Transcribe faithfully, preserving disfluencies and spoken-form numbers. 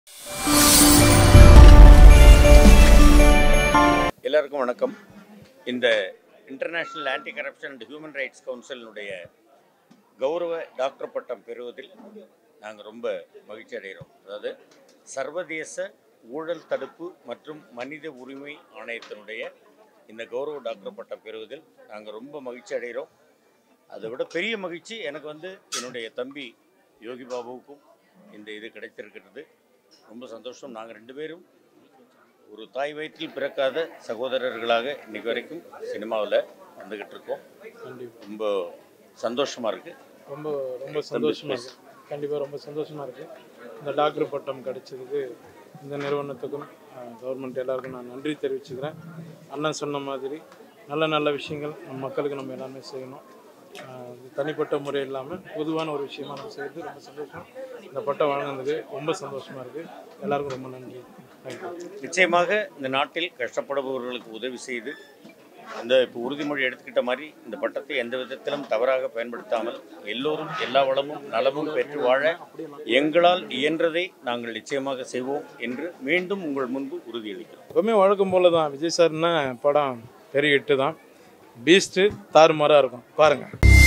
எல்லாருக்கும் வணக்கம். இந்த international anti corruption and human rights கவுன்சிலினுடைய கௌரவ டாக்டர் பட்டம் பெறுவதில் நாங்கள் ரொம்ப மகிழ்ச்சி அடைகிறோம். அதாவது சர்வதேச ஊழல் தடுப்பு மற்றும் மனித உரிமை ஆணையத்தினுடைய இந்த கௌரவ டாக்டர் பட்டம் பெறுவதில் நாங்கள் ரொம்ப மகிழ்ச்சி அடைகிறோம். அதை விட பெரிய மகிழ்ச்சி எனக்கு வந்து என்னுடைய தம்பி யோகிபாபுவுக்கும் இந்த இது கிடைத்திருக்கிறது. ரொம்ப சந்தோஷம். நாங்கள் ரெண்டு பேரும் ஒரு தாய் வயிற்றில் பிறக்காத சகோதரர்களாக இன்றைக்கு வரைக்கும் சினிமாவில் வந்துக்கிட்டு இருக்கோம். ரொம்ப சந்தோஷமாக இருக்குது. ரொம்ப ரொம்ப சந்தோஷமாக இருக்குது. கண்டிப்பாக ரொம்ப சந்தோஷமாக இருக்குது. இந்த டாக்டர் பட்டம் கிடைச்சதுக்கு இந்த நிறுவனத்துக்கும் கவர்மெண்ட் எல்லாருக்கும் நான் நன்றி தெரிவிச்சுக்கிறேன். அண்ணன் சொன்ன மாதிரி நல்ல நல்ல விஷயங்கள் நம்ம மக்களுக்கு நம்ம எல்லாமே செய்யணும். தனிப்பட்ட முறை இல்லாமல் பொதுவான ஒரு விஷயமா நம்ம செய்கிறது ரொம்ப சந்தோஷம். இந்த பட்டம் வழங்கினதுக்கு ரொம்ப சந்தோஷமாக இருக்குது. எல்லாருக்கும் ரொம்ப நன்றி. நிச்சயமாக இந்த நாட்டில் கஷ்டப்படுபவர்களுக்கு உதவி செய்து இந்த இப்போ உறுதிமொழி எடுத்துக்கிட்ட மாதிரி இந்த பட்டத்தை எந்த விதத்திலும் தவறாக பயன்படுத்தாமல் எல்லோரும் எல்லா வளமும் நலமும் பெற்று வாழ எங்களால் இயன்றதை நாங்கள் நிச்சயமாக செய்வோம் என்று மீண்டும் உங்கள் முன்பு உறுதியளிக்கிறோம். எப்பவுமே வழக்கம் போல தான் விஜய் சார்னா படம் பெரிய ஹிட்டு தான். பீஸ்ட்டு தாறுமாறாக இருக்கும் பாருங்கள்.